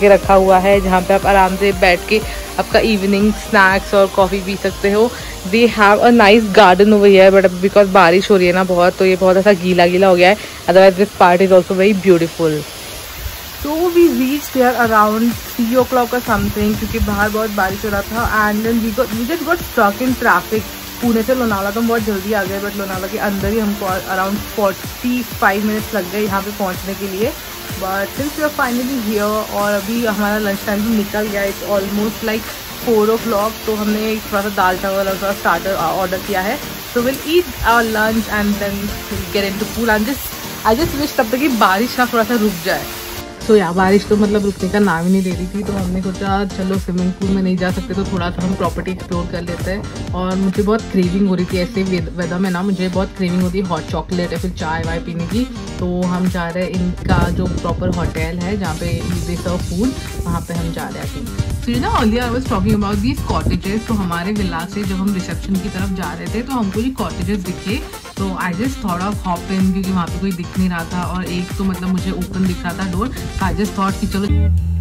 के रखा हुआ है जहाँ पे आप आराम से बैठ के आपका इवनिंग स्नैक्स और कॉफ़ी पी सकते हो। They have a nice garden over here but because बारिश हो रही है ना बहुत, तो ये बहुत ऐसा गीला गीला हो गया है। Otherwise this part is also very beautiful. तो we reach there around 3 o'clock और समथिंग, क्योंकि बाहर बहुत बारिश हो रहा था। And then we just got stuck in traffic. Pune से लोनावला तो हम बहुत जल्दी आ गए, बट लोनावला के अंदर ही हमको अराउंड 45 मिनट्स लग गए यहाँ पे पहुँचने के लिए। But since we are finally here और अभी हमारा लंच टाइम भी निकल गया, इट्स ऑलमोस्ट लाइक 4 o'clock। तो हमने थोड़ा सा दाल चावल और थोड़ा स्टार्टर ऑर्डर किया है। So will eat our lunch and then get into pool. I just wish तब तक कि बारिश ना थोड़ा सा रुक जाए। सो या बारिश तो मतलब रुकने का नाम ही नहीं दे रही थी, तो हमने सोचा चलो स्विमिंग पूल में नहीं जा सकते तो थोड़ा सा हम प्रॉपर्टी एक्सप्लोर कर लेते हैं। और मुझे बहुत क्रेविंग हो रही थी ऐसे वेदर में ना, मुझे बहुत क्रेविंग होती है हॉट चॉकलेट या फिर चाय वाय पीने की। तो हम जा रहे हैं इनका जो प्रॉपर होटल है जहाँ पे दे सर्व फूड, वहाँ पे हम जा रहे थे। फिर ना earlier I was talking about these cottages. तो हमारे विला से जब हम रिसेप्शन की तरफ जा रहे थे तो हमको ये कॉटेजेस दिखे, तो I just thought of hop in, क्योंकि वहाँ पे कोई दिख नहीं रहा था और एक तो मतलब मुझे ओपन दिख रहा था डोर। आई जस्ट थॉट कि चलो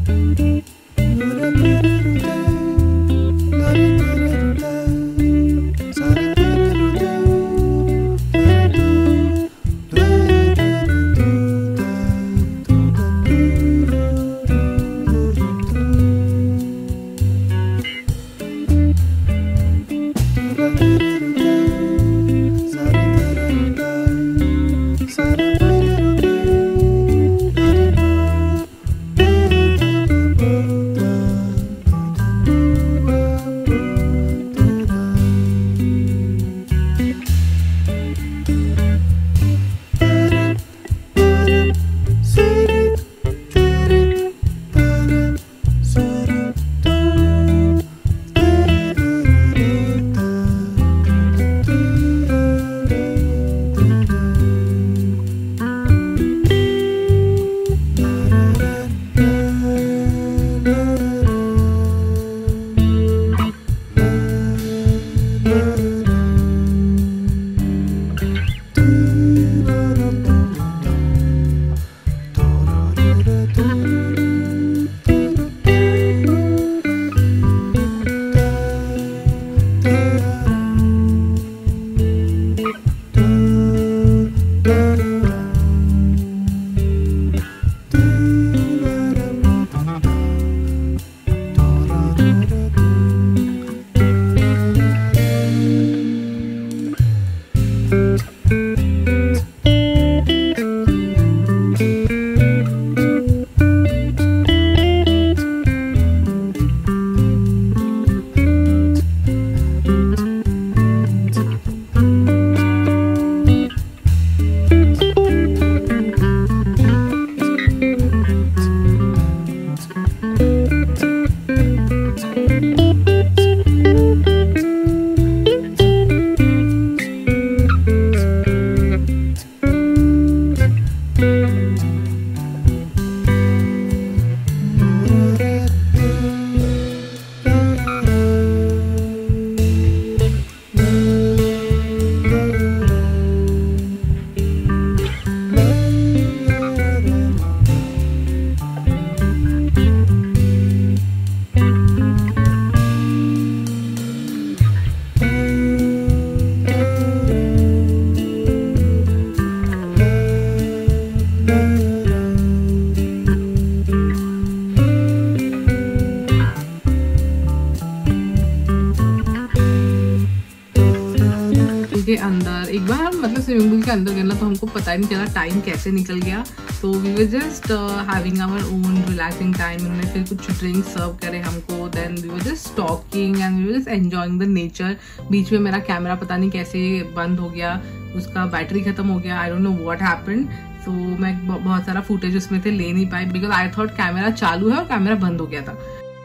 के अंदर एक बार हम मतलब स्विमिंग पूल के अंदर गए ना, तो हमको पता ही नहीं चला टाइम कैसे निकल गया। तो we were just having our own relaxing time. उन्होंने फिर कुछ ड्रिंक्स सर्व करे हमको, then we were just talking and we were just enjoying the nature. बीच में मेरा कैमरा पता नहीं कैसे बंद हो गया, उसका बैटरी खत्म हो गया, I don't know what happened. तो मैं बहुत सारा फुटेज उसमें थे ले नहीं पाई बिकॉज आई थॉट कैमरा चालू है और कैमरा बंद हो गया था।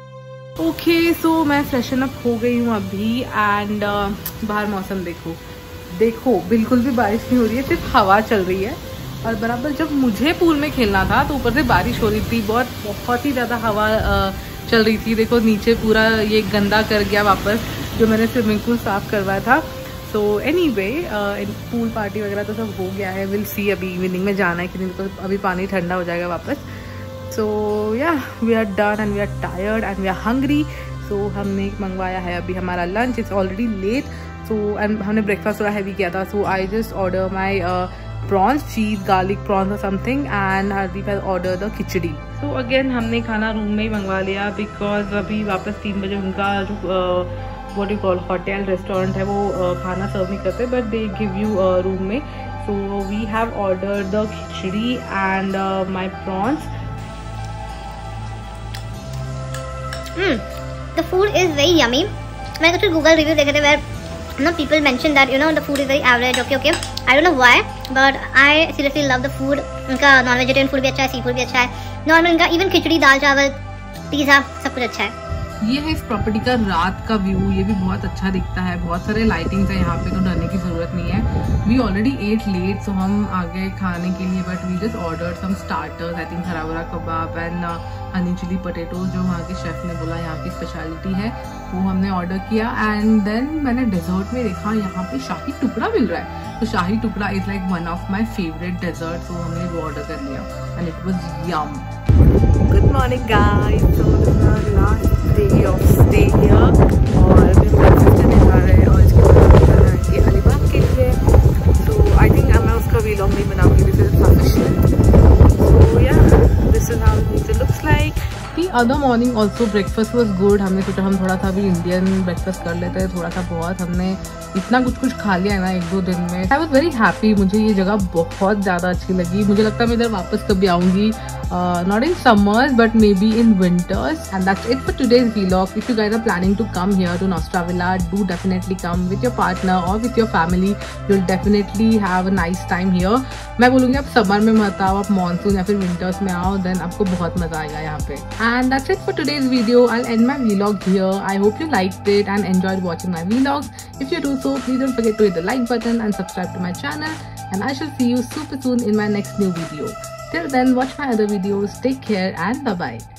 ओके सो मैं फ्रेशन अप हो गई हूँ अभी एंड बाहर मौसम देखो बिल्कुल भी बारिश नहीं हो रही है, सिर्फ हवा चल रही है। और बराबर जब मुझे पूल में खेलना था तो ऊपर से बारिश हो रही थी, बहुत ही ज़्यादा हवा चल रही थी। देखो नीचे पूरा ये गंदा कर गया वापस जो मैंने स्विमिंग पूल साफ़ करवाया था। सो एनीवे पूल पार्टी वगैरह तो सब हो गया है। विल सी अभी इवनिंग में जाना है कि नहीं, तो अभी पानी ठंडा हो जाएगा वापस। So yeah, we are done and we are tired and we are hungry. So हमने मंगवाया है अभी हमारा lunch. It's already late. So and हमने breakfast थोड़ा heavy किया था. So I just order my prawns, cheese, garlic prawns or something, and Hardeep has ordered the khichdi. So again हमने खाना रूम में ही मंगवा लिया because अभी वापस 3 बजे उनका जो what you call hotel restaurant है वो खाना सर्व नहीं करते, but they give you room में. So we have ordered the khichdi and my prawns. The food is very yummy. मैंने कुछ Google review देखे थे where people mention that the food is very average. Okay. I don't know why, but I seriously love the food. उनका non vegetarian food भी अच्छा है, sea food भी अच्छा है, नॉर्मल उनका इवन खिचड़ी, दाल चावल, पिज़्ज़ा सब कुछ अच्छा है. ये है इस प्रॉपर्टी का रात का व्यू. ये भी बहुत अच्छा दिखता है. बहुत सारे लाइटिंग्स है यहाँ पे, तो डरने की जरूरत नहीं है. We already ate late, so हम आ गए खाने के लिए, but we just order some starters. I think hara kebab and honey chilli potatoes, जो वहाँ के शेफ ने बोला यहाँ की स्पेशलिटी है, वो हमने ऑर्डर किया. एंड देन मैंने डेजर्ट में देखा यहाँ पे शाही टुकड़ा मिल रहा है. तो shahi tukda is like one of my favourite dessert, तो हमने वो ऑर्डर कर लिया and it was yum. Good morning guys. So this is our last day of stay here और अभी ब्रेकफास्ट करने जा रहे हैं और इसके बाद जाएंगे अलीबाग के लिए. सो आई थिंक मैं उसका वीलॉग नहीं बनाऊंगी, this is sufficient. So yeah this is how it looks like. The other morning also breakfast was good. हमने सोचा हम थोड़ा सा भी इंडियन ब्रेकफास्ट कर लेते हैं, थोड़ा सा बहुत. हमने इतना कुछ खा लिया है ना 1-2 दिन में. I was very happy. मुझे ये जगह बहुत ज़्यादा अच्छी लगी. मुझे लगता है मैं इधर वापस कभी आऊँगी, not in summers but maybe in winters. And that's it for today's vlog. If you guys are planning to come here to Nostravilla, do definitely come with your partner or with your family. You'll definitely have a nice time here. मैं बोलूँगी आप summer में मत आओ, आप monsoon या फिर winters में आओ, देन आपको बहुत मजा आएगा यहाँ पे. And that's it for today's video. I'll end my vlog here. I hope you liked it and enjoyed watching my vlogs. If you do so, please don't forget to hit the like button and subscribe to my channel. And I shall see you super soon in my next new video. Till then, watch my other videos. Take care and bye-bye.